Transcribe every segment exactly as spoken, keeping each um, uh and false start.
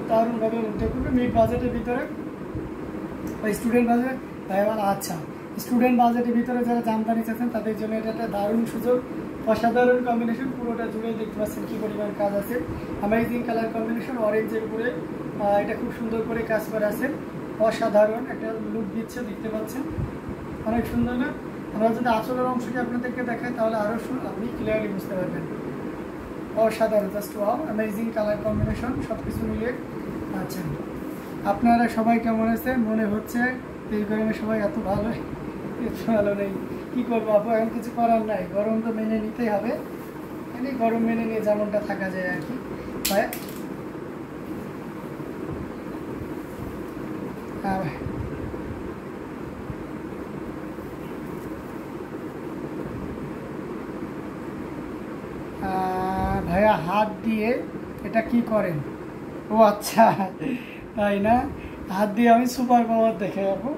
দারুণভাবে উঠতে করবে মিড বাজেটের ভিতরে স্টুডেন্ট বাজেট। তাই বলা আচ্ছা স্টুডেন্ট বাজেটের ভিতরে যারা জামদানি চাচ্ছেন তাদের জন্য এটা একটা দারুণ সুযোগ, অসাধারণ কম্বিনেশন। পুরোটা জুড়ে দেখতে পাচ্ছেন কী পরিমাণ কাজ আছে, অ্যামেজিং কালার কম্বিনেশন, অরেঞ্জের উপরে এটা খুব সুন্দর করে কাজ করা আছে, অসাধারণ একটা লুক দিচ্ছে, দেখতে পাচ্ছেন অনেক সুন্দর না? আমরা যদি আঁচলের অংশটি আপনাদেরকে দেখাই তাহলে আরও আপনি ক্লিয়ারলি বুঝতে পারবেন। অসাধারণ, just wow, amazing colour combination সব কিছু মিলিয়ে। আচ্ছা আপনারা সবাই কেমন আছে? মনে হচ্ছে এই গরমে সবাই এত ভালো এত ভালো নেই, কী করবো আপু, এখন কিছু করার নাই, গরম তো মেনে নিতেই হবে, মানে গরম মেনে নিয়ে যেমনটা থাকা যায় আর কি। ভাইয়া হাত দিয়ে এটা কি করেন? ও আচ্ছা তাই না, হাত দিয়ে আমি সুপার পাওয়ার দেখে যাবো,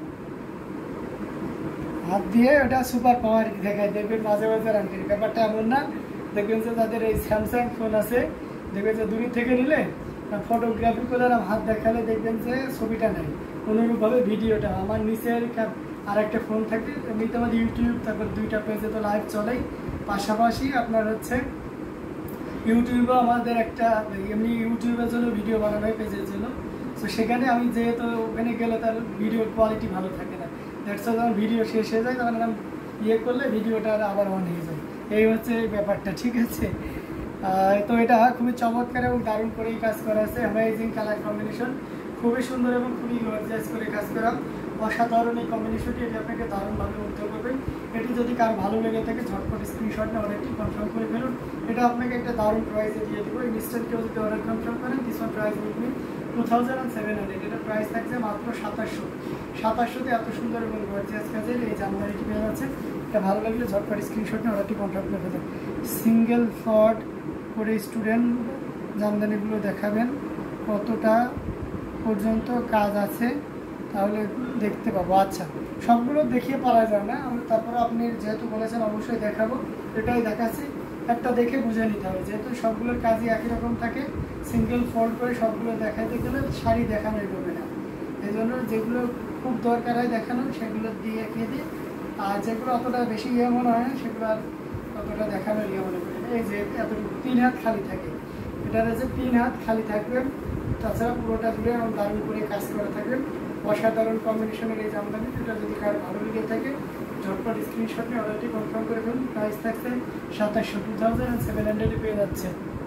হাত দিয়ে ওটা সুপার পাওয়ার দেখায়, দেখবেন মাঝে মাঝে রান্টির ব্যাপারটা এমন না, দেখবেন যে তাদের এই স্যামসাং ফোন আছে, দেখবেন যে দূর থেকে নিলে ফটোগ্রাফি করে হাত দেখালে দেখবেন যে ছবিটা নেই, অনুরূপভাবে ভিডিওটা। আমার নিচের আর একটা ফোন থাকে, এমনিতে আমাদের ইউটিউব, তারপর দুইটা পেজে তো লাইভ চলেই, পাশাপাশি আপনার হচ্ছে ইউটিউবে আমাদের একটা এমনি ইউটিউবের জন্য ভিডিও বানানো হয় পেজের জন্য, তো সেখানে আমি যেহেতু ওখানে গেলে তার ভিডিওর কোয়ালিটি ভালো থাকে না, দ্যাটস ওয়াই যখন ভিডিও শেষ হয়ে যায় তখন আমি ইয়ে করলে ভিডিওটা আবার অন হয়ে যায়, এই হচ্ছে ব্যাপারটা, ঠিক আছে? তো এটা খুবই চমৎকার এবং দারুণ করেই কাজ করা আছে, অ্যামেজিং কালার কম্বিনেশন, খুবই সুন্দর এবং খুবই গর্জিয়াস করে কাজ করা, অসাধারণ এই কম্বিনেশনটি, এটি আপনাকে দারুণভাবে উদ্ধার করবে। এটি যদি কার ভালো লেগে থাকে ঝটপট স্ক্রিনশট নিয়ে অর্ডারটি কনফার্ম করে ফেলুন, এটা আপনাকে একটা দারুণ প্রাইসে দিয়ে দেবো। ইনস্ট্যান্ট কেউ যদি অর্ডার কনফার্ম করেন this one price with me two thousand and seven hundred, এটা প্রাইস থাকছে মাত্র সাতাশশো সাতাশশোতে এত সুন্দর এবং গর্জিয়াস কাজের এই জামদানিটি পেয়ে যাচ্ছে। এটা ভালো লাগলে ঝটপট স্ক্রিনশট নিয়ে অর্ডারটি কনফার্ম করে ফেলুন। সিঙ্গেল ফট করে স্টুডেন্ট জামদানিগুলো দেখাবেন কতটা পর্যন্ত কাজ আছে তাহলে দেখতে পাবো। আচ্ছা সবগুলো দেখিয়ে পারা যায় না, আমি তারপরে আপনি যেহেতু বলেছেন অবশ্যই দেখাবো, এটাই দেখাচ্ছি, একটা দেখে বুঝে নিতে হবে, যেহেতু সবগুলোর কাজই একই রকম থাকে, সিঙ্গেল ফোল্ড করে সবগুলো দেখাতে গেলে শাড়ি দেখানো এগোবে না, এই জন্য যেগুলো খুব দরকার হয় দেখানো সেগুলো দিয়ে এঁকে দিই, আর যেগুলো অতটা বেশি ইয়ে মনে হয় না সেগুলো আর অতটা দেখানোর ইয়ে মনে করি না। এই যে এতটুকু তিন হাত খালি থাকে, এটার যে তিন হাত খালি থাকবে, তাছাড়া পুরোটা জুড়ে এবং দারুণ করে কাজ করা থাকবে, অসাধারণ কম্বিনেশনের এই জামদানি, এটা যদি কার ভালো লেগে থাকে ঝটপট স্ক্রিনশট নিয়ে অর্ডারটি কনফার্ম করে ফেলুন। প্রাইস থাকছে সাতাশশো টু থাউজেন্ড অ্যান্ড সেভেন হান্ড্রেডে পেয়ে যাচ্ছে।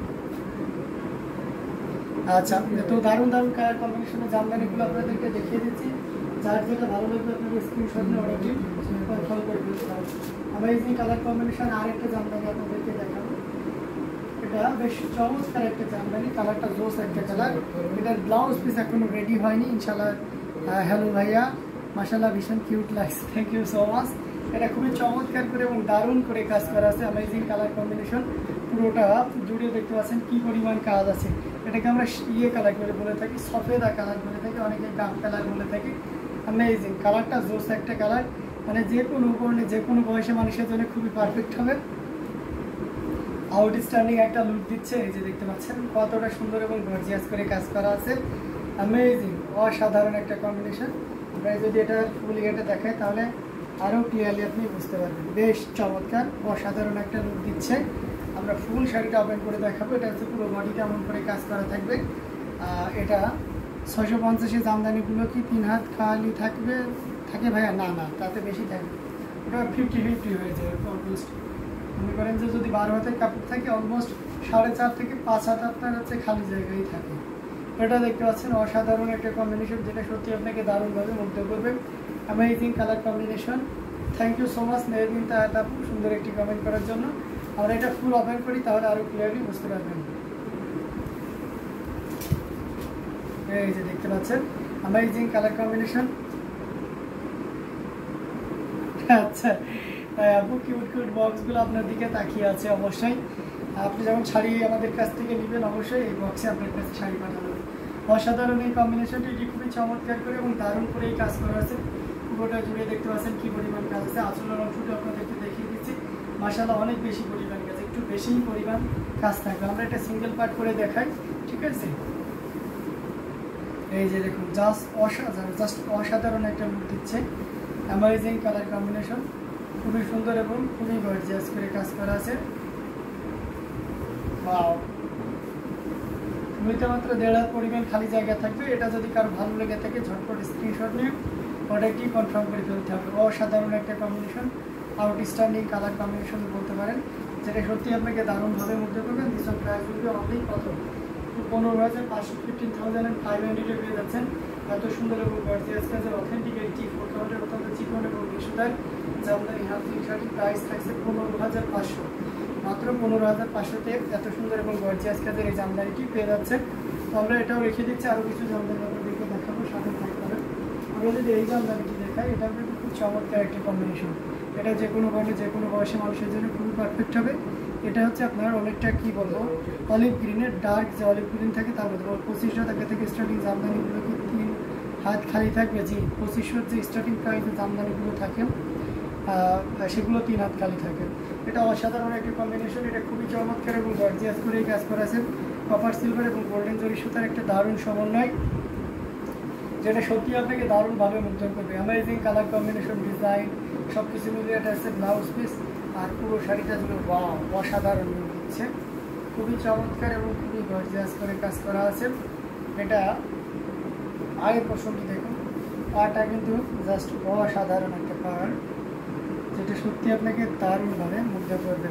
আচ্ছা তো দারুণ দারুণ কালার কম্বিনেশনের জামদানিগুলো আপনাদেরকে দেখিয়ে দিচ্ছি, যার যেটা ভালো লাগবে আপনাদের স্ক্রিনশট নিয়ে অর্ডারটি কনফার্ম করে ফেলতে হবে। অ্যামেজিং কালার কম্বিনেশন আর একটা জামদানি আপনাদেরকে দেখাবো, এটা বেশ চমৎকার একটা জামদানি, কালারটা জোস একটা কালার, এটার ব্লাউজ পিস এখনো রেডি হয়নি ইনশাল্লাহ। হ্যালো ভাইয়া, মাশাআল্লাহ ভীষণ কিউট লাগছে, থ্যাংক ইউ সো মাচ। এটা খুবই চমৎকার করে এবং দারুণ করে কাজ করা আছে, অ্যামেজিং কালার কম্বিনেশন, পুরোটা জুড়ে দেখতে পাচ্ছেন কী পরিমাণ কাজ আছে। এটাকে আমরা ইয়ে কালার করে বলে থাকি, সফেদা কালার বলে থাকি, অনেকে ডার্ক কালার বলে থাকি। অ্যামেজিং কালারটা জোস একটা কালার, মানে যে কোনো উপকরণে যে কোনো বয়সে মানুষের জন্য খুবই পারফেক্ট হবে, আউটস্ট্যান্ডিং একটা লুক দিচ্ছে। এই যে দেখতে পাচ্ছেন কতটা সুন্দর এবং গর্জিয়াস করে কাজ করা আছে, অ্যামেজিং অসাধারণ একটা কম্বিনেশন। আমরা যদি এটা ফুল ইয়েটা দেখাই তাহলে আরও ক্লিয়ারলি আপনি বুঝতে পারবেন, বেশ চমৎকার অসাধারণ একটা লুক দিচ্ছে। আমরা ফুল শাড়িটা ওপেন করে দেখাবো, এটা হচ্ছে পুরো বডিটা এমন করে কাজ করা থাকবে। এটা ছয়শো পঞ্চাশের জামদানিগুলো কি তিন হাত খালি থাকবে থাকে ভাইয়া? না না, তাতে বেশি থাকবে, ওটা ফিফটি ফিফটি হয়ে যায় অলমোস্ট। মনে করেন যে যদি বারো হাতের কাপড় থাকে অলমোস্ট সাড়ে চার থেকে পাঁচ হাত আপনার হচ্ছে খালি জায়গায় থাকে। এটা দেখতে পাচ্ছেন অসাধারণ একটা কম্বিনেশন, যেটা সত্যি আপনাকে দারুণভাবে মুগ্ধ করবে, amazing colour combination. Thank you so much Mehdin Tahat আপু সুন্দর একটি কমেন্ট করার জন্য। আমরা এটা ফুল ওপেন করি তাহলে আরও ক্লিয়ারলি বুঝতে পারবেন। এই যে দেখতে পাচ্ছেন অ্যামেজিং কালার কম্বিনেশন। আচ্ছা আপু কিউট কিউট বক্সগুলো আপনার দিকে তাকিয়ে আছে, অবশ্যই আপনি যখন শাড়ি আমাদের কাছ থেকে নেবেন অবশ্যই এই বক্সে আপনার কাছে শাড়ি পাঠানো হবে। অসাধারণ এই কম্বিনেশনটি, এটি খুবই চমৎকার করে এবং দারুণ করে এই কাজ করা আছে, পুরোটা জুড়ে দেখতে পাচ্ছেন কী পরিমাণ কাজ আছে। আঁচলের অংশটা আপনাদেরকে দেখিয়ে দিচ্ছি, মাশাআল্লাহ অনেক বেশি পরিমাণ কাজ, একটু বেশিই পরিমাণ কাজ থাকবে। আমরা এটা সিঙ্গেল পার্ট করে দেখাই, ঠিক আছে? এই যে দেখুন জাস্ট অসাধারণ জাস্ট অসাধারণ একটা লুক দিচ্ছে। অ্যামাজিং কালার কম্বিনেশন, খুবই সুন্দর এবং খুবই গর্জিয়াস করে কাজ করা আছে। ওয়াও, দুইটা মাত্র দেড় হাত পরিমাণ খালি জায়গা থাকবে। এটা যদি কারো ভালো লেগে থাকে ঝটপট স্ক্রিনশট নিয়ে অর্ডারটি কনফার্ম করে ফেলতে হবে। অসাধারণ একটা কম্বিনেশন, আউটস্ট্যান্ডিং কালার কম্বিনেশন বলতে পারেন, যেটা সত্যি আপনাকে দারুণভাবে মুগ্ধ করবেন। This on price will be only কত পনেরো হাজার পাঁচশো ফিফটিন থাউজেন্ড অ্যান্ড ফাইভ হান্ড্রেডে পেয়ে যাচ্ছেন এত সুন্দর এবং গর্জিয়াস কাজের অথেন্টিক এইটি ফোর কাউন্টের অত্যন্ত চিকন এবং নিশুদার জামদানি হাফ সিল্ক শাড়ির প্রাইস থাকছে পনেরো হাজার পাঁচশো, মাত্র পনেরো হাজার পাঁচশোতে এত সুন্দর এবং গর্জিয়াস কাজের এই জামদানিটি পেয়ে যাচ্ছে। তো আমরা এটাও রেখে দিচ্ছি, আরও কিছু জামদানি আপনাদেরকে দেখাবো, সাথে থাকতে হবে। আমরা যদি এই জামদানিটি দেখাই, এটা কিন্তু খুব চমৎকার একটা কম্বিনেশন। এটা যে কোনো বর্ণে যে কোনো বয়সী মানুষের জন্য খুবই পারফেক্ট হবে। এটা হচ্ছে আপনার অনেকটা কী বলবো অলিভ গ্রিনের ডার্ক যে অলিভ গ্রিন থাকে তার মধ্যে পঁচিশশো টাকা থেকে স্টার্টিং জামদানিগুলো কি তিন হাত খালি থাকবে। জি, পঁচিশশোর যে স্টার্টিং প্রাইসে জামদানিগুলো থাকে সেগুলো তিন হাত খালি থাকে। এটা অসাধারণ একটি কম্বিনেশন, এটা খুবই চমৎকার এবং গর্জিয়াস করে কাজ করা আছে। কপার সিলভার এবং গোল্ডেন জরি সুতার একটা দারুণ সমন্বয়, যেটা সত্যি আপনাকে দারুণভাবে মুগ্ধ করবে। অ্যামেজিং কালার কম্বিনেশন, ডিজাইন সব কিছু মিলিয়ে এটা আছে ব্লাউজ পিস, আর পুরো শাড়িটা জুড়ে ওয়াও অসাধারণ লুক দিচ্ছে। খুবই চমৎকার এবং খুবই গর্জিয়াস করে কাজ করা আছে। এটা আগের পোর্শনটি দেখুন, পাটা কিন্তু জাস্ট অসাধারণ একটা পাড়, যেটা সত্যি আপনাকে দারুণভাবে মুগ্ধ করবে।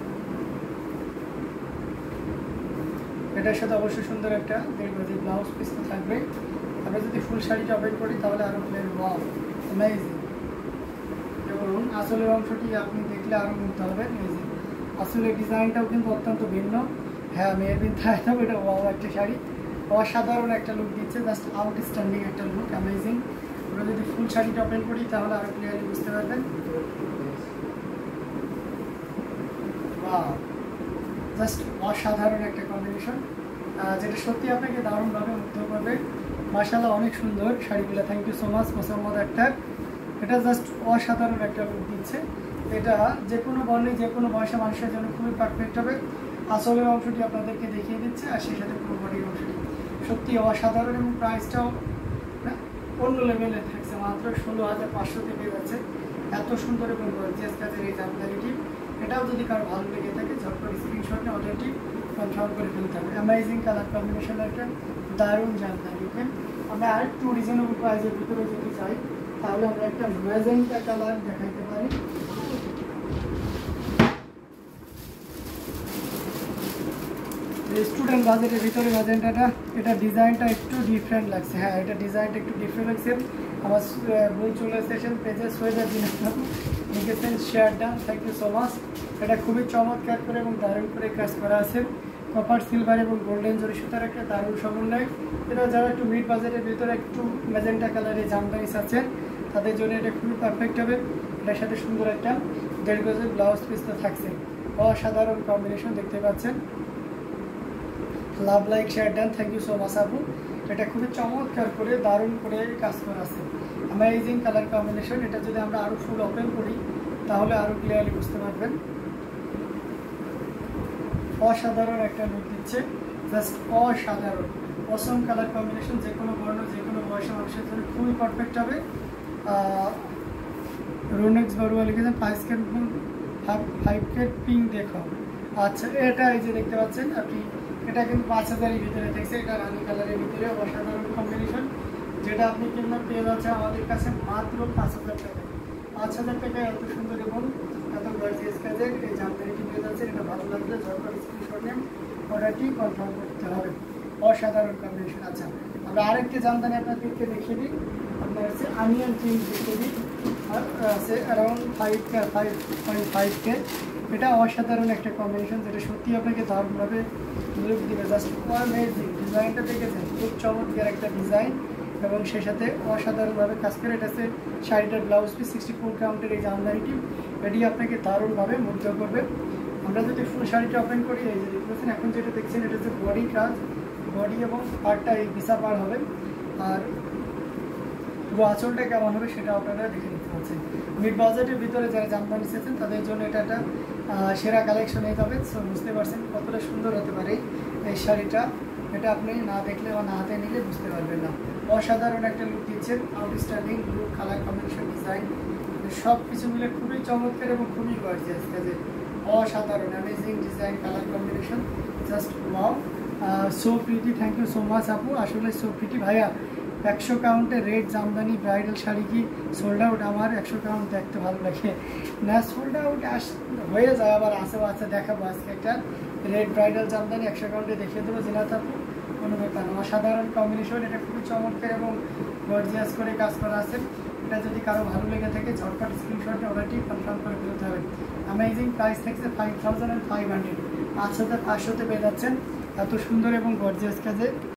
এটার সাথে অবশ্যই সুন্দর একটা দেড় গজি ব্লাউজ পিস তো থাকবে। আমরা যদি ফুল শাড়িটা ওপেন করি তাহলে আরও প্লেন ওয়াও অ্যামেজিং। এবং আসলের অংশটি আপনি দেখলে আরও মুগ্ধ হবেন। এই যে আসলের ডিজাইনটাও কিন্তু অত্যন্ত ভিন্ন। হ্যাঁ, মেয়ের থাকতাম, এটা ওয়াও একটা শাড়ি, অসাধারণ একটা লুক দিচ্ছে, জাস্ট আউটস্ট্যান্ডিং একটা লুক, অ্যামেজিং। আমরা যদি ফুল শাড়িটা ওপেন করি তাহলে আরও ক্লিয়ারলি বুঝতে পারবেন। ওয়াও, জাস্ট অসাধারণ একটা কম্বিনেশন, যেটা সত্যি আপনাকে দারুণভাবে মুগ্ধ করবে। মাশাআল্লাহ, অনেক সুন্দর শাড়িগুলো। Thank you so much Mosammad Akter. এটা জাস্ট অসাধারণ একটা লুক দিচ্ছে। এটা যে কোনো বর্ণে যে কোনো বয়সে মানুষের জন্য খুবই পারফেক্ট হবে। আসলের অংশটি আপনাদেরকে দেখিয়ে দিচ্ছে, আর সেই সাথে পুরো বডির অংশটি সত্যি অসাধারণ এবং প্রাইসটাও অন্য লেভেলে থাকছে। মাত্র ষোলো হাজার পাঁচশোতে পেয়ে যাচ্ছে এত সুন্দর এবং গর্জিয়াস কাজের এই জামদানিটি। এটাও যদি কারো ভালো লেগে থাকে ঝটপট স্ক্রিনশট নিয়ে অর্ডারটি কনফার্ম করে ফেলতে হবে। অ্যামেজিং কালার কম্বিনেশন একটা দারুণ জামদানি। ওকে, আমরা আরেকটু রিজনেবল প্রাইসের ভিতরে যদি চাই তাহলে আমরা একটা ম্যাজেন্টা কালার দেখাইতে পারি। স্টুডেন্ট বাজেটের ভিতরে ম্যাজেন্টাটা, এটা ডিজাইনটা একটু ডিফারেন্ট লাগছে। হ্যাঁ, এটা ডিজাইনটা একটু ডিফারেন্ট লাগছে। আমার বই চলে এসেছেন পেজে সোয়েদার জিনিস লিখেছেন share done, thank you so much. এটা খুবই চমৎকার করে এবং দারুণ করে কাজ করা আছে। কপার সিলভার এবং গোল্ডেন জরি সুতার একটা দারুণ সমন্বয়। এটা যারা একটু মিড বাজেটের ভিতরে একটু ম্যাজেন্টা কালারের জামদানিস আছেন তাদের জন্য এটা খুবই পারফেক্ট হবে। এটার সাথে সুন্দর একটা দেড় গজের ব্লাউজ পিস তো থাকছে। অসাধারণ কম্বিনেশন দেখতে পাচ্ছেন। Love like share done, thank you so much আপু। এটা খুবই চমৎকার করে দারুণ করে কাজ করা আছে। Amazing colour combination. এটা যদি আমরা আরও ফুল ওপেন করি তাহলে আরও ক্লিয়ারলি বুঝতে পারবেন। অসাধারণ একটা লুক দিচ্ছে, জাস্ট অসাধারণ। অসম কালার কম্বিনেশন, যে কোনো বর্ণ যে কোনো বয়সে মানুষের জন্য খুবই পারফেক্ট হবে। রোনেক্স বড়ুয়া লিখেছেন five K five K pink দেখো। আচ্ছা, এটা এই যে দেখতে পাচ্ছেন আপনি, এটা কিন্তু পাঁচ হাজারের ভিতরে থাকছে। এটা রানি কালারের ভিতরে অসাধারণ কম্বিনেশন, যেটা আপনি কিন্তু পেয়ে যাচ্ছে আমাদের কাছে মাত্র পাঁচ হাজার টাকা। পাঁচ হাজার টাকায় এত সুন্দর এবং এত গর্জিয়াস কাজের এই জামদানিটি পেয়ে যাচ্ছে। এটা ভালো লাগলে ঝটপট স্ক্রিনশট নিয়ে অর্ডারটি কনফার্ম করতে হবে। অসাধারণ কম্বিনেশন। আচ্ছা, আমরা আরেকটি জামদানি আপনাদেরকে দেখিয়ে দিই। আপনার হচ্ছে আনিয়ন প্রিন্ট দেখিয়ে দিই, আর আছে around five K five point five K. এটা অসাধারণ একটা কম্বিনেশন, যেটা সত্যি আপনাকে দারুণভাবে লুক দিবে। Just amazing. ডিজাইনটা দেখেছেন, খুব চমৎকার একটা ডিজাইন এবং সেই সাথে অসাধারণভাবে কাজ করে। এটা হচ্ছে শাড়িটার ব্লাউজ পিস, সিক্সটি ফোর কাউন্টের এই জামদানিটি। এটি আপনাকে দারুণভাবে মুগ্ধ করবে। আমরা যদি ফুল শাড়িটা ওপেন করি, এই যে দেখতেছেন এখন যেটা দেখছেন এটা হচ্ছে বডি কাজ, বডি এবং পাড়টা এই বিছা পাড় হবে। আর পুরো আঁচলটা কেমন হবে সেটা আপনারা দেখে নিতে পারছেন। মিড বাজেটের ভিতরে যারা জামদানি এসেছেন তাদের জন্য এটা একটা সেরা কালেকশন হয়ে যাবে। সো বুঝতে পারছেন কতটা সুন্দর হতে পারে এই শাড়িটা। এটা আপনি না দেখলে বা না হাতে নিলে বুঝতে পারবেন না। অসাধারণ একটা লুক দিচ্ছেন, outstanding look, colour combination, design সব কিছু মিলে খুবই চমৎকার এবং খুবই গর্জিয়াস কাজে, অসাধারণ amazing design, colour combination, just wow, so pretty. Thank you so much আপু, আসলে সো প্রিটি। ভাইয়া একশো কাউন্টে রেড জামদানি ব্রাইডাল শাড়ি কি সোল্ড আউট? আমার একশো কাউন্ট দেখতে ভালো লাগে না, সোল্ড আউট আস হয়ে যায়, আবার আসেও আছে, দেখাবো আজকে একটা রেড ব্রাইডাল জামদানি একশো কাউন্টে দেখিয়ে দেবো জিনাত আপু, কোনো ব্যাপার না। অসাধারণ কম্বিনেশন, এটা খুবই চমৎকার এবং গর্জিয়াস করে কাজ করা আছে। এটা যদি কারো ভালো লেগে থাকে ঝটপট স্ক্রিনশটে অর্ডারটি কনফার্ম করে ফেলতে হবে। অ্যামেজিং প্রাইস থাকছে five thousand and five hundred, পাঁচ হাজার পাঁচশোতে পেয়ে যাচ্ছেন এত সুন্দর এবং গর্জিয়াস কাজে।